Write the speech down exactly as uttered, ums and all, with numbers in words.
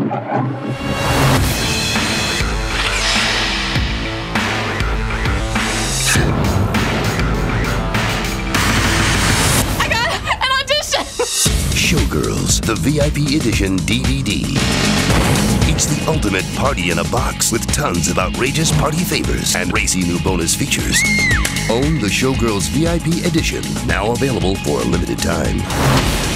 Showgirls, the V I P Edition D V D. It's the ultimate party in a box with tons of outrageous party favors and racy new bonus features. Own the Showgirls V I P Edition, now available for a limited time.